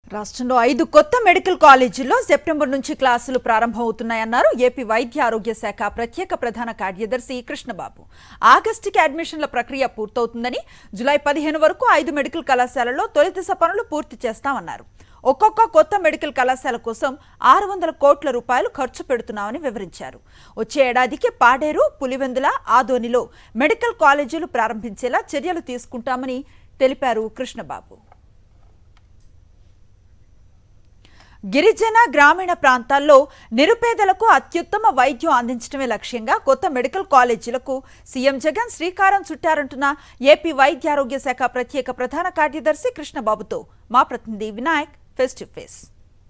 రాష్ట్రంలో 5 కొత్త మెడికల్ కాలేజీల్లో సెప్టెంబర్ నుంచి క్లాసులు ప్రారంభమవుతున్నాయన్నారు ఏపీ వైద్య ఆరోగ్య శాఖ ప్రత్యేక ప్రధాన కార్యదర్శి కృష్ణబాబు. ఆగస్టుకి అడ్మిషన్ల ప్రక్రియ పూర్తవుతుందని, జూలై 15 వరకు 5 మెడికల్ కళాశాలల్లో తొలి దశ పనులు పూర్తి చేస్తామన్నారు. ఒక్కొక్క కొత్త మెడికల్ కళాశాల కోసం 600 కోట్ల రూపాయలు ఖర్చు పెడుతున్నామని వివరించారు. వచ్చే ఏడాదికి పాడేరు, పులివెందుల, ఆదోనిలో మెడికల్ కాలేజీలు ప్రారంభించేలా చర్యలు తీసుకుంటామని తెలిపారు కృష్ణబాబు. గిరిజన గ్రామీణ ప్రాంతాల్లో నిరుపేదలకు అత్యుత్తమ వైద్యం అందించడమే లక్ష్యంగా కొత్త మెడికల్ కాలేజీలకు సీఎం జగన్ శ్రీకారం చుట్టారంటున్న ఏపీ వైద్య ఆరోగ్య శాఖ ప్రత్యేక ప్రధాన కార్యదర్శి కృష్ణబాబుతో మా ప్రతినిధి వినాయక్ ఫేస్ టు ఫేస్.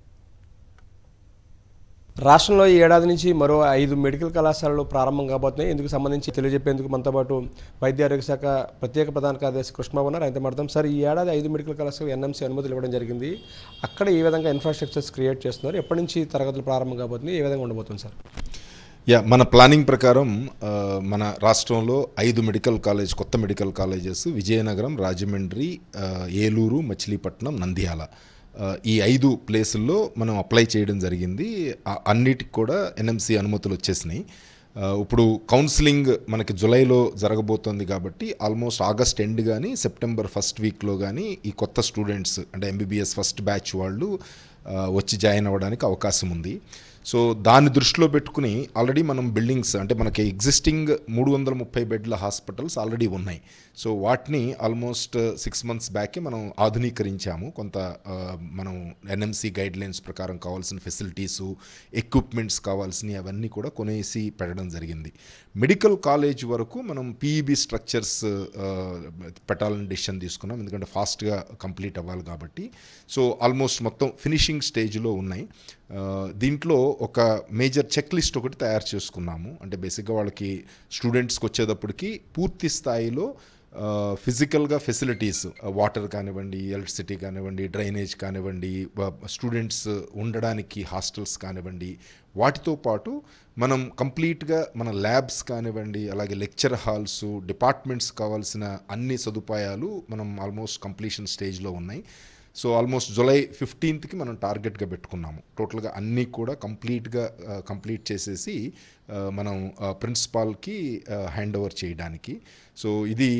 రాష్ట్రంలో ఈ ఏడాది నుంచి మరో 5 మెడికల్ కళాశాలలు ప్రారంభం కాబోతున్నాయి. ఇందుకు సంబంధించి తెలియజెప్పేందుకు మనతో పాటు వైద్య ఆరోగ్య శాఖ ప్రత్యేక ప్రధాన కార్యదర్శి కృష్ణబాబు ఉన్నారు. అయితే మాట్లాడదాం సార్, ఈ ఏడాది 5 మెడికల్ కళాశాలకు ఎన్ఎంసీ అనుమతులు ఇవ్వడం జరిగింది. అక్కడ ఏ విధంగా ఇన్ఫ్రాస్ట్రక్చర్స్ క్రియేట్ చేస్తున్నారు, ఎప్పటి నుంచి తరగతులు ప్రారంభం కాబోతుంది, ఏ విధంగా ఉండబోతుంది సార్? మన ప్లానింగ్ ప్రకారం మన రాష్ట్రంలో 5 మెడికల్ కాలేజ్, కొత్త మెడికల్ కాలేజెస్ విజయనగరం, రాజమండ్రి, ఏలూరు, మచిలీపట్నం, నంద్యాల, ఈ 5 ప్లేసుల్లో మనం అప్లై చేయడం జరిగింది. అన్నిటికి కూడా ఎన్ఎంసీ అనుమతులు వచ్చేసినాయి. ఇప్పుడు కౌన్సిలింగ్ మనకి జూలైలో జరగబోతోంది కాబట్టి ఆల్మోస్ట్ ఆగస్ట్ ఎండ్ కానీ సెప్టెంబర్ ఫస్ట్ వీక్లో కానీ ఈ కొత్త స్టూడెంట్స్ అంటే ఎంబీబీఎస్ ఫస్ట్ బ్యాచ్ వాళ్ళు వచ్చి జాయిన్ అవ్వడానికి అవకాశం ఉంది. సో దాన్ని దృష్టిలో పెట్టుకుని ఆల్రెడీ మనం బిల్డింగ్స్ అంటే మనకి ఎగ్జిస్టింగ్ 330 బెడ్ల హాస్పిటల్స్ ఆల్రెడీ ఉన్నాయి. సో వాటిని ఆల్మోస్ట్ 6 months బ్యాకే మనం ఆధునీకరించాము. కొంత మనం ఎన్ఎంసీ గైడ్లైన్స్ ప్రకారం కావాల్సిన ఫెసిలిటీసు, ఎక్విప్మెంట్స్ కావాల్సినవి అవన్నీ కూడా కొనేసి పెట్టడం జరిగింది. మెడికల్ కాలేజ్ వరకు మనం పీఈబీ స్ట్రక్చర్స్ పెట్టాలని డెసిషన్ తీసుకున్నాం, ఎందుకంటే ఫాస్ట్గా కంప్లీట్ అవ్వాలి కాబట్టి. సో ఆల్మోస్ట్ మొత్తం ఫినిషింగ్ స్టేజ్లో ఉన్నాయి. దీంట్లో ఒక మేజర్ చెక్ లిస్ట్ ఒకటి తయారు చేసుకున్నాము. అంటే బేసిక్గా వాళ్ళకి స్టూడెంట్స్కి వచ్చేటప్పటికి పూర్తి స్థాయిలో ఫిజికల్గా ఫెసిలిటీస్, వాటర్ కానివ్వండి, ఎలక్ట్రిసిటీ కానివ్వండి, డ్రైనేజ్ కానివ్వండి, స్టూడెంట్స్ ఉండడానికి హాస్టల్స్ కానివ్వండి, వాటితో పాటు మనం కంప్లీట్గా మన ల్యాబ్స్ కానివ్వండి, అలాగే లెక్చర్ హాల్స్, డిపార్ట్మెంట్స్ కావాల్సిన అన్ని సదుపాయాలు మనం ఆల్మోస్ట్ కంప్లీషన్ స్టేజ్లో ఉన్నాయి. సో ఆల్మోస్ట్ జూలై 15కి మనం టార్గెట్గా పెట్టుకున్నాము. టోటల్గా అన్నీ కూడా కంప్లీట్ చేసేసి మనం ప్రిన్సిపాల్కి హ్యాండ్ ఓవర్ చేయడానికి. సో ఇది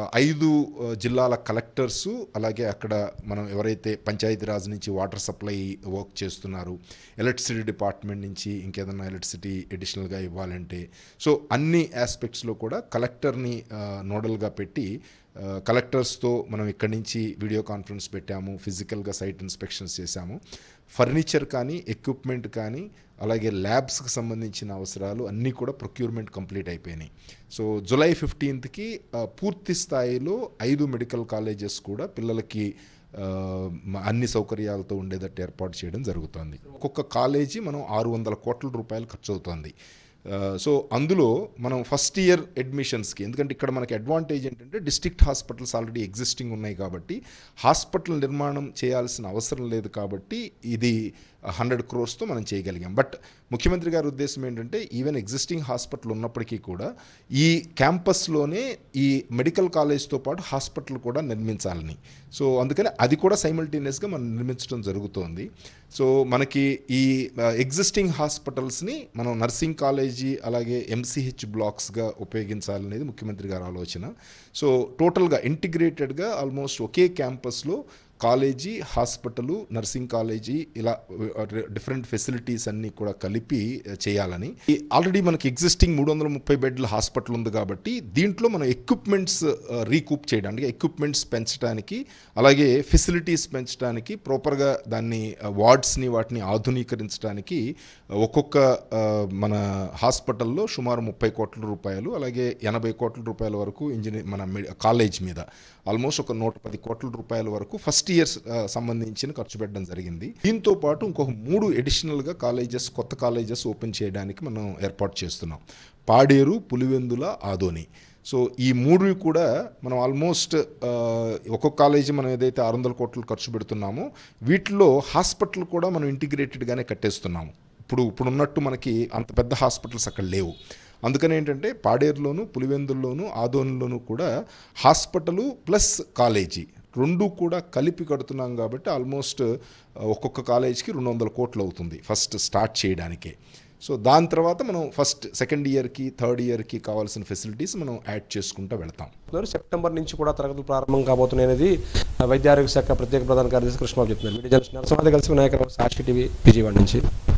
5 జిల్లాల కలెక్టర్సు, అలాగే అక్కడ మనం ఎవరైతే పంచాయతీరాజ్ నుంచి వాటర్ సప్లై వర్క్ చేస్తున్నారు, ఎలక్ట్రిసిటీ డిపార్ట్మెంట్ నుంచి ఇంకేదన్నా ఎలక్ట్రిసిటీ అడిషనల్గా ఇవ్వాలంటే, సో అన్ని ఆస్పెక్ట్స్లో కూడా కలెక్టర్ని నోడల్గా పెట్టి కలెక్టర్స్తో మనం ఇక్కడి నుంచి వీడియో కాన్ఫరెన్స్ పెట్టాము, ఫిజికల్గా సైట్ ఇన్స్పెక్షన్స్ చేశాము. ఫర్నిచర్ కానీ, ఎక్విప్మెంట్ కానీ, అలాగే ల్యాబ్స్కి సంబంధించిన అవసరాలు అన్నీ కూడా ప్రొక్యూర్మెంట్ కంప్లీట్ అయిపోయినాయి. సో జూలై 15కి పూర్తి స్థాయిలో 5 మెడికల్ కాలేజెస్ కూడా పిల్లలకి అన్ని సౌకర్యాలతో ఉండేటట్టు ఏర్పాటు చేయడం జరుగుతుంది. ఒక్కొక్క కాలేజీ మనం 600 కోట్ల రూపాయలు ఖర్చు అవుతుంది. సో అందులో మనం ఫస్ట్ ఇయర్ అడ్మిషన్స్కి, ఎందుకంటే ఇక్కడ మనకి అడ్వాంటేజ్ ఏంటంటే డిస్ట్రిక్ట్ హాస్పిటల్స్ ఆల్రెడీ ఎగ్జిస్టింగ్ ఉన్నాయి కాబట్టి హాస్పిటల్ నిర్మాణం చేయాల్సిన అవసరం లేదు కాబట్టి ఇది 100 crores మనం చేయగలిగాం. బట్ ముఖ్యమంత్రి గారి ఉద్దేశం ఏంటంటే ఈవెన్ ఎగ్జిస్టింగ్ హాస్పిటల్ ఉన్నప్పటికీ కూడా ఈ క్యాంపస్లోనే ఈ మెడికల్ కాలేజ్తో పాటు హాస్పిటల్ కూడా నిర్మించాలని. సో అందుకని అది కూడా సైమల్టేనియస్గా మనం నిర్మించడం జరుగుతోంది. సో మనకి ఈ ఎగ్జిస్టింగ్ హాస్పిటల్స్ని మనం నర్సింగ్ కాలేజీ అలాగే ఎంసీహెచ్ బ్లాక్స్గా ఉపయోగించాలనేది ముఖ్యమంత్రి గారి ఆలోచన. సో టోటల్గా ఇంటిగ్రేటెడ్గా ఆల్మోస్ట్ ఒకే క్యాంపస్లో కాలేజీ, హాస్పిటలు, నర్సింగ్ కాలేజీ, ఇలా డిఫరెంట్ ఫెసిలిటీస్ అన్నీ కూడా కలిపి చేయాలని. ఆల్రెడీ మనకి ఎగ్జిస్టింగ్ 330 బెడ్ల హాస్పిటల్ ఉంది కాబట్టి దీంట్లో మనం ఎక్విప్మెంట్స్ రీకూప్ చేయడానికి, ఎక్విప్మెంట్స్ పెంచడానికి, అలాగే ఫెసిలిటీస్ పెంచడానికి, ప్రాపర్గా దాన్ని వార్డ్స్ని వాటిని ఆధునీకరించడానికి ఒక్కొక్క మన హాస్పిటల్లో సుమారు 30 కోట్ల రూపాయలు, అలాగే 80 కోట్ల రూపాయల వరకు మన కాలేజ్ మీద ఆల్మోస్ట్ ఒక 110 కోట్ల రూపాయల వరకు ఫస్ట్ ఇయర్స్ సంబంధించిన ఖర్చు పెట్టడం జరిగింది. దీంతో పాటు ఇంకొక 3 అడిషనల్గా కాలేజెస్, కొత్త కాలేజెస్ ఓపెన్ చేయడానికి మనం ఏర్పాటు చేస్తున్నాం. పాడేరు, పులివెందుల, ఆదోని. సో ఈ 3 కూడా మనం ఆల్మోస్ట్ ఒక్కొక్క కాలేజీ మనం ఏదైతే 600 కోట్లు ఖర్చు పెడుతున్నామో వీటిలో హాస్పిటల్ కూడా మనం ఇంటిగ్రేటెడ్గానే కట్టేస్తున్నాము. ఇప్పుడు ఉన్నట్టు మనకి అంత పెద్ద హాస్పిటల్స్ అక్కడ లేవు. అందుకని ఏంటంటే పాడేరులోను, పులివెందుల్లోను, ఆదోనిలోను కూడా హాస్పిటలు ప్లస్ కాలేజీ రెండు కూడా కలిపి కడుతున్నాం కాబట్టి ఆల్మోస్ట్ ఒక్కొక్క కాలేజ్కి 200 కోట్లు అవుతుంది ఫస్ట్ స్టార్ట్ చేయడానికే. సో దాని తర్వాత మనం ఫస్ట్ సెకండ్ ఇయర్కి థర్డ్ ఇయర్కి కావాల్సిన ఫెసిలిటీస్ మనం యాడ్ చేసుకుంటూ వెళ్తాం. సెప్టెంబర్ నుంచి కూడా తరగతులు ప్రారంభం కాబోతున్నాయి అనేది వైద్య ఆరోగ్య శాఖ ప్రత్యేక ప్రధాన కార్యదర్శి కృష్ణబాబు చెప్తున్నారు. వీడియో జర్నలిస్ట్ నరసింహ కలిసి వినాయకరావు, సాక్షి టీవీ, విజయవాడ నుంచి.